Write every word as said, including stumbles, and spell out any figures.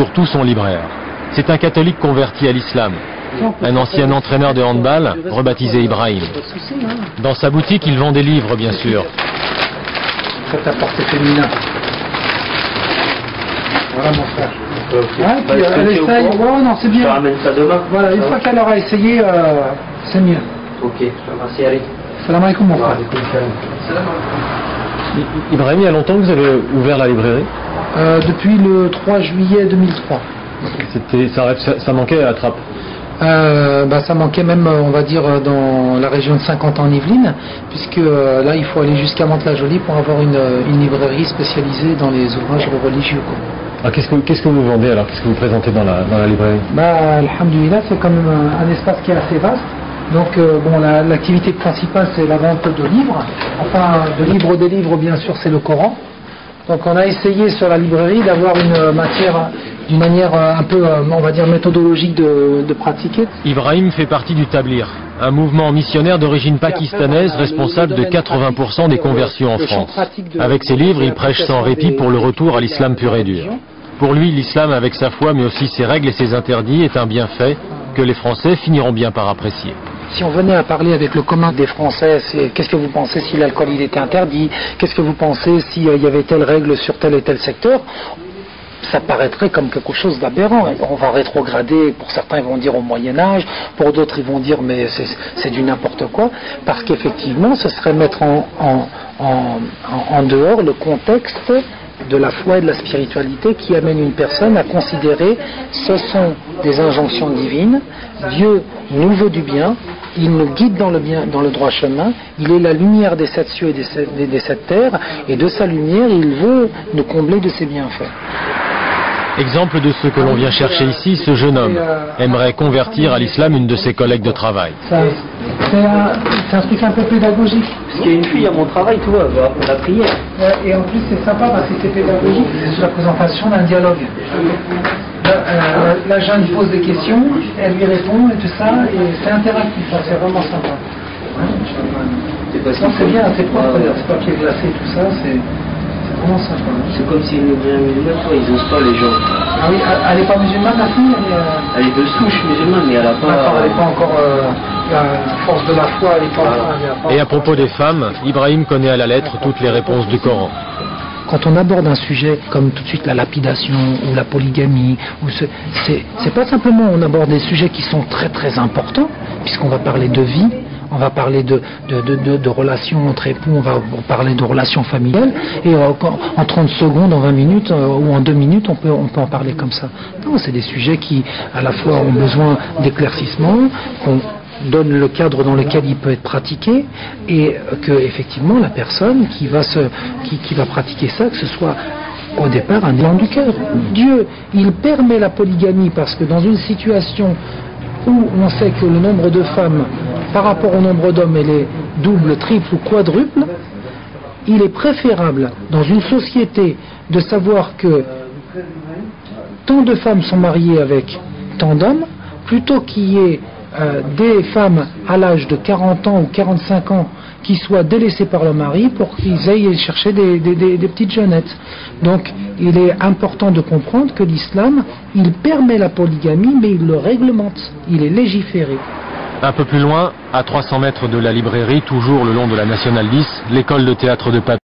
surtout son libraire. C'est un catholique converti à l'islam, un ancien entraîneur de handball, rebaptisé Ibrahim. Dans sa boutique, il vend des livres, bien sûr. C'est à portée féminin. Voilà mon frère. Okay. Ouais, puis, bah, elle essaye, ouais, non, c'est bien. Je ramène ça demain. Voilà, une fois qu'elle aura essayé, euh, c'est mieux. Ok, je te remercie, allez. Salam alaikum mon frère. Ibrahim, il y a longtemps que vous avez ouvert la librairie? euh, Depuis le trois juillet deux mille trois. C'était, ça, ça, ça manquait à Trappes. Euh, bah, ça manquait même, on va dire, dans la région de Saint-Quentin en Yvelines, puisque euh, là, il faut aller jusqu'à Mantes-la-Jolie pour avoir une, une librairie spécialisée dans les ouvrages religieux, quoi. Ah, qu'est-ce que, qu'est-ce que vous vendez alors? Qu'est-ce que vous présentez dans la, dans la librairie? Bah, alhamdoulilah, c'est quand même un, un espace qui est assez vaste. Donc, euh, bon, la, l'activité principale, c'est la vente de livres. Enfin, de livres des livres, bien sûr, c'est le Coran. Donc, on a essayé sur la librairie d'avoir une matière, d'une manière un peu, on va dire, méthodologique de, de pratiquer. Ibrahim fait partie du Tablir, un mouvement missionnaire d'origine pakistanaise responsable de quatre-vingts pour cent des conversions en France. Avec ses livres, il prêche sans répit pour le retour à l'islam pur et dur. Pour lui, l'islam avec sa foi, mais aussi ses règles et ses interdits, est un bienfait que les Français finiront bien par apprécier. Si on venait à parler avec le commun des Français, c'est qu'est-ce que vous pensez si l'alcool il était interdit? Qu'est-ce que vous pensez s'il y avait telle règle sur tel et tel secteur? Ça paraîtrait comme quelque chose d'aberrant. On va rétrograder, pour certains ils vont dire au Moyen-Âge, pour d'autres ils vont dire mais c'est, c'est du n'importe quoi, parce qu'effectivement ce serait mettre en, en, en, en dehors le contexte de la foi et de la spiritualité qui amène une personne à considérer ce sont des injonctions divines, Dieu nous veut du bien, il nous guide dans le bien, dans le droit chemin, il est la lumière des sept cieux et des sept, des, des sept terres, et de sa lumière il veut nous combler de ses bienfaits. Exemple de ce que l'on vient chercher ici, ce jeune homme aimerait convertir à l'islam une de ses collègues de travail. Ça, c'est, un, c'est un truc un peu pédagogique. Parce qu'il y a une fille à mon travail, tu vois, pour la prière. Et en plus c'est sympa parce que c'est pédagogique, c'est la présentation d'un dialogue. Là, euh, la jeune pose des questions, elle lui répond et tout ça, et c'est interactif, ça, c'est vraiment sympa. C'est, parce non, c'est bien, c'est propre, ouais. c'est papier glacé, tout ça, c'est... C'est comme si une ouvrière musulmane, ils osent pas les gens. Ah oui, elle n'est pas musulmane la fille, elle est... Euh... Elle est de souche musulmane, mais elle a pas... D'accord, elle n'est pas encore... Euh, la force de la foi, elle n'est pas encore... Et à propos des femmes, Ibrahim connaît à la lettre toutes les réponses du Coran. Quand on aborde un sujet comme tout de suite la lapidation ou la polygamie, ou ce, c'est, c'est pas simplement on aborde des sujets qui sont très très importants, puisqu'on va parler de vie, on va parler de, de, de, de, de relations entre époux, on va parler de relations familiales, et en trente secondes, en vingt minutes euh, ou en deux minutes, on peut, on peut en parler comme ça. Non, c'est des sujets qui, à la fois, ont besoin d'éclaircissement, qu'on donne le cadre dans lequel il peut être pratiqué, et que, effectivement, la personne qui va, se, qui, qui va pratiquer ça, que ce soit au départ un élan du cœur. Dieu, il permet la polygamie parce que dans une situation où on sait que le nombre de femmes par rapport au nombre d'hommes elle est double, triple ou quadruple, il est préférable dans une société de savoir que tant de femmes sont mariées avec tant d'hommes, plutôt qu'il y ait euh, des femmes à l'âge de quarante ans ou quarante-cinq ans qui soient délaissées par le mari pour qu'ils aillent chercher des, des, des, des petites jeunettes. Donc il est important de comprendre que l'islam, il permet la polygamie, mais il le réglemente, il est légiféré. Un peu plus loin, à trois cents mètres de la librairie, toujours le long de la Nationale dix, l'école de théâtre de Papy.